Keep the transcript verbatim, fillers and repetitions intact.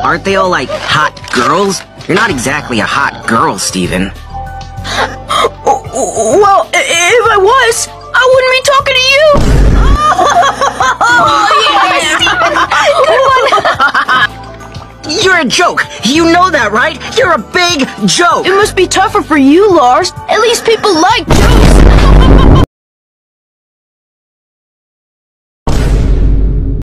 Aren't they all like hot girls? You're not exactly a hot girl, Steven. Well, if I was, I wouldn't be talking to you. Oh, yeah, Steven. Good one. You're a joke. You know that, right? You're a big joke. It must be tougher for you, Lars. At least people like jokes.